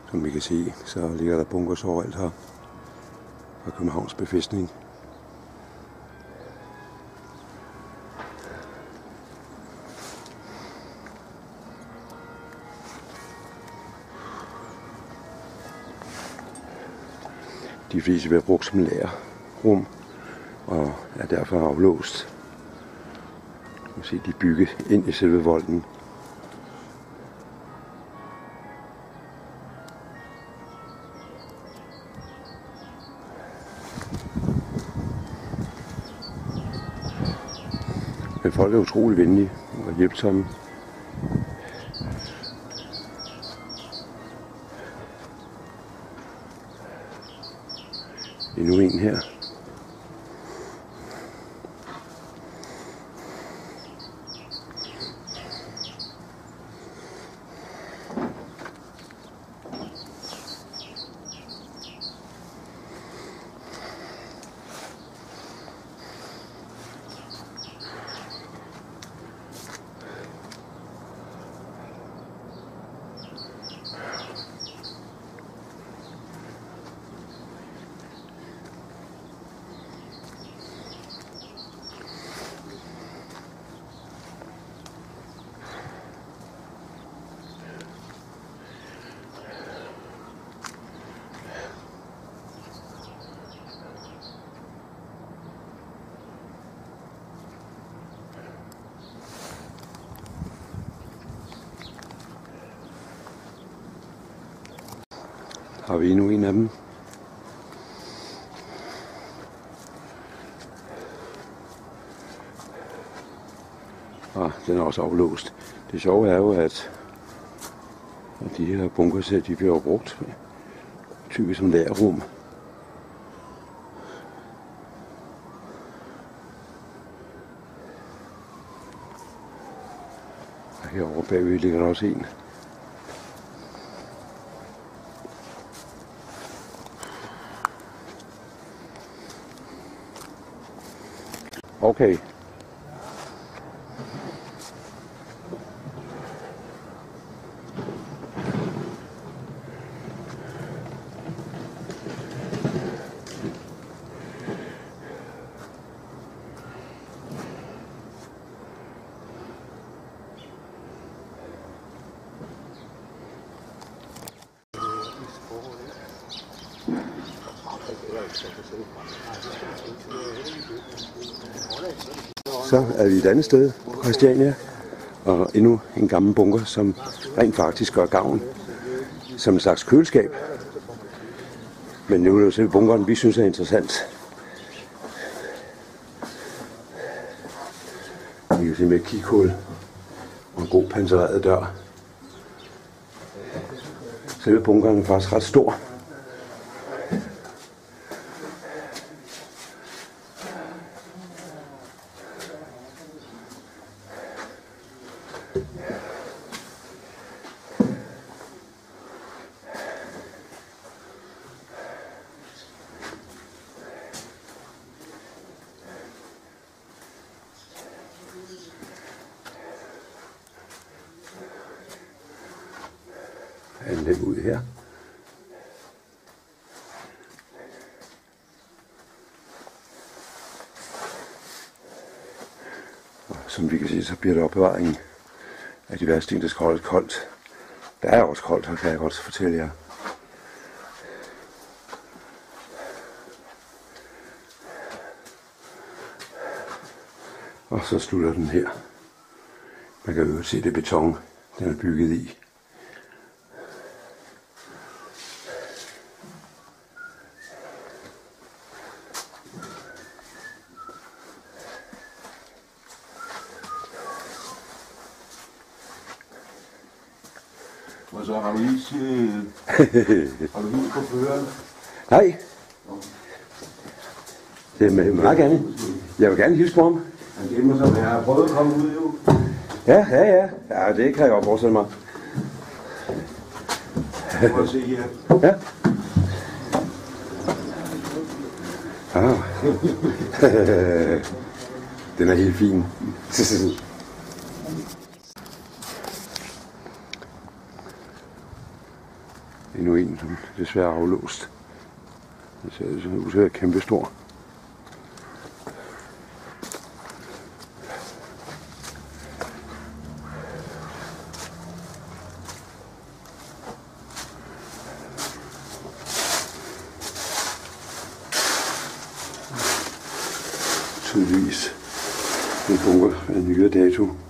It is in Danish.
Som I kan se, så ligger der bunkers overalt her fra Københavns befæstning. De fleste bliver brugt som lagerrum og er derfor aflåst. Du kan se, de er bygget ind i selve volden. Men folk er utrolig venlige og hjælpsomme. Endnu en her. Har vi endnu en af dem. Den er også aflåst. Det sjove er jo, at de her bunkers her, de bliver brugt typisk som lagerrum. Og herovre bagved ligger der også en. Okay. Så er vi et andet sted på Christiania, og endnu en gammel bunker, som rent faktisk gør gavn som en slags køleskab. Men nu er det jo selv bunkeren, vi synes er interessant. Vi kan se med et kighul og en god pansereret dør. Selve bunkeren er faktisk ret stor. Anlæg ud her. Og som vi kan se, så bliver det opbevaringen af diverse ting, der skal holdes koldt. Der er også koldt her, kan jeg godt fortælle jer. Og så slutter den her. Man kan jo se det beton, den er bygget i. Og så har du is, har du is på føreren? Nej. Det er meget gerne. Jeg vil gerne hilse på ham. Han gemmer sig, men jeg har prøvet at komme ud jo. Ja. Ja, det kan jeg godt forestille mig. Prøv at se her. Ja. Ah. Den er helt fin. Endnu en, som desværre er aflåst. Det ser ud til at være kæmpestor. Tydeligvis en bunker af nyere dato.